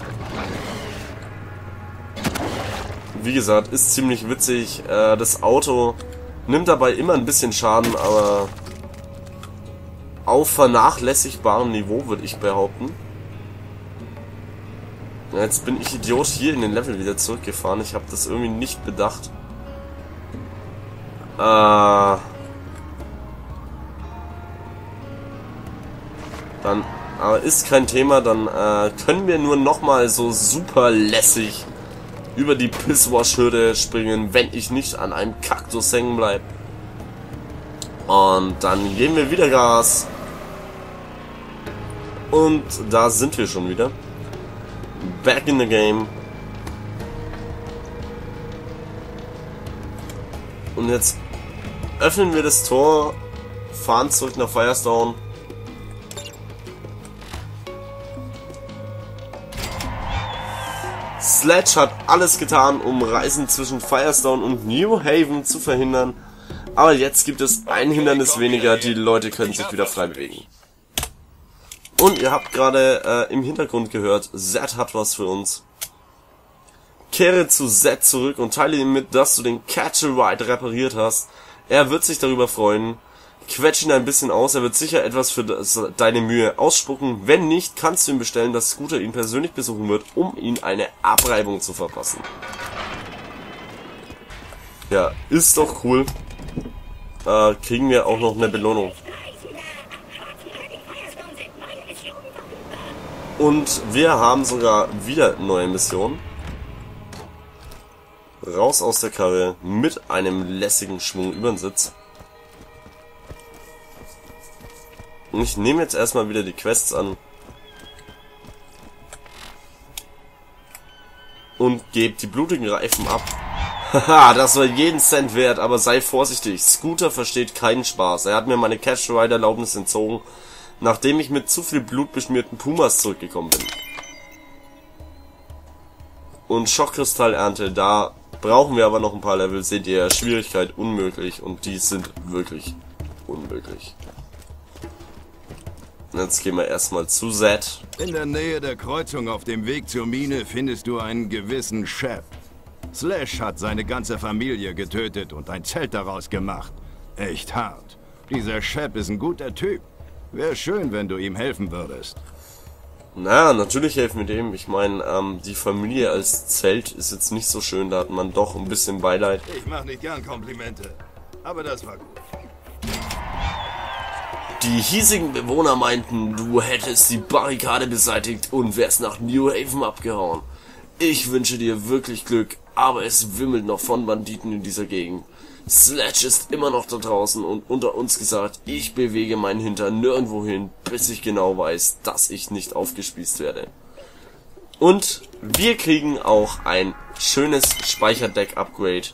Wie gesagt, ist ziemlich witzig. Das Auto nimmt dabei immer ein bisschen Schaden, aber auf vernachlässigbarem Niveau, würde ich behaupten. Jetzt bin ich Idiot hier in den Level wieder zurückgefahren. Ich habe das irgendwie nicht bedacht. Dann, aber ist kein Thema, dann können wir nur nochmal so super lässig über die Pisswash-Hürde springen, wenn ich nicht an einem Kaktus hängen bleibe. Und dann geben wir wieder Gas. Und da sind wir schon wieder. Back in the game. Und jetzt öffnen wir das Tor, fahren zurück nach Firestone. Sledge hat alles getan, um Reisen zwischen Firestone und New Haven zu verhindern. Aber jetzt gibt es ein Hindernis weniger, die Leute können sich wieder frei bewegen. Und ihr habt gerade im Hintergrund gehört, Zed hat was für uns. Kehre zu Zed zurück und teile ihm mit, dass du den Catch-A-Ride repariert hast. Er wird sich darüber freuen. Quetsch ihn ein bisschen aus, er wird sicher etwas für deine Mühe ausspucken. Wenn nicht, kannst du ihm bestellen, dass Scooter ihn persönlich besuchen wird, um ihm eine Abreibung zu verpassen. Ja, ist doch cool. Kriegen wir auch noch eine Belohnung. Und wir haben sogar wieder neue Missionen. Raus aus der Karre mit einem lässigen Schwung über den Sitz. Und ich nehme jetzt erstmal wieder die Quests an. Und gebe die blutigen Reifen ab. Haha, das war jeden Cent wert, aber sei vorsichtig. Scooter versteht keinen Spaß. Er hat mir meine Catch-A-Ride-Erlaubnis entzogen, nachdem ich mit zu viel blutbeschmierten Pumas zurückgekommen bin. Und Schockkristallernte, da brauchen wir aber noch ein paar Level. Seht ihr, Schwierigkeit unmöglich und die sind wirklich unmöglich. Jetzt gehen wir erstmal zu Zed. In der Nähe der Kreuzung auf dem Weg zur Mine findest du einen gewissen Shep. Slash hat seine ganze Familie getötet und ein Zelt daraus gemacht. Echt hart. Dieser Shep ist ein guter Typ. Wäre schön, wenn du ihm helfen würdest. Naja, natürlich helfen wir dem. Ich meine, die Familie als Zelt ist jetzt nicht so schön. Da hat man doch ein bisschen Beileid. Ich mache nicht gern Komplimente, aber das war gut. Die hiesigen Bewohner meinten, du hättest die Barrikade beseitigt und wärst nach New Haven abgehauen. Ich wünsche dir wirklich Glück, aber es wimmelt noch von Banditen in dieser Gegend. Sledge ist immer noch da draußen und unter uns gesagt, ich bewege meinen Hintern nirgendwo hin, bis ich genau weiß, dass ich nicht aufgespießt werde. Und wir kriegen auch ein schönes Speicherdeck-Upgrade.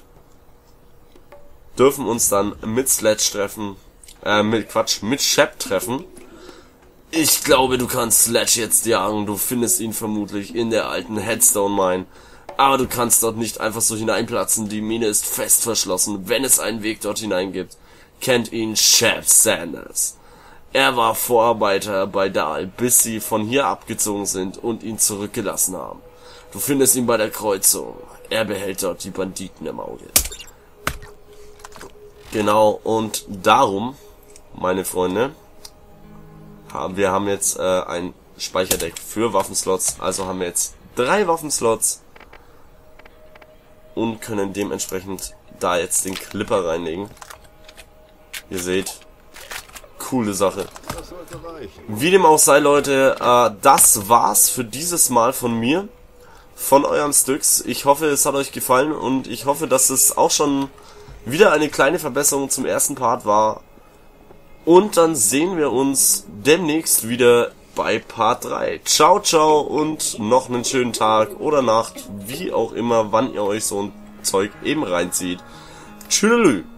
Dürfen uns dann mit Sledge treffen. Mit Shep treffen. Ich glaube, du kannst Sledge jetzt jagen. Du findest ihn vermutlich in der alten Headstone Mine. Aber du kannst dort nicht einfach so hineinplatzen. Die Mine ist fest verschlossen. Wenn es einen Weg dort hinein gibt, kennt ihn Shep Sanders. Er war Vorarbeiter bei Dahl, bis sie von hier abgezogen sind und ihn zurückgelassen haben. Du findest ihn bei der Kreuzung. Er behält dort die Banditen im Auge. Genau, und darum, meine Freunde, wir haben jetzt ein Speicherdeck für Waffenslots, also haben wir jetzt 3 Waffenslots und können dementsprechend da jetzt den Clipper reinlegen. Ihr seht, coole Sache. Wie dem auch sei, Leute, das war's für dieses Mal von mir, von eurem Styx. Ich hoffe, es hat euch gefallen und ich hoffe, dass es auch schon wieder eine kleine Verbesserung zum ersten Part war. Und dann sehen wir uns demnächst wieder bei Part 3. Ciao, ciao und noch einen schönen Tag oder Nacht, wie auch immer, wann ihr euch so ein Zeug eben reinzieht. Tschüdelü.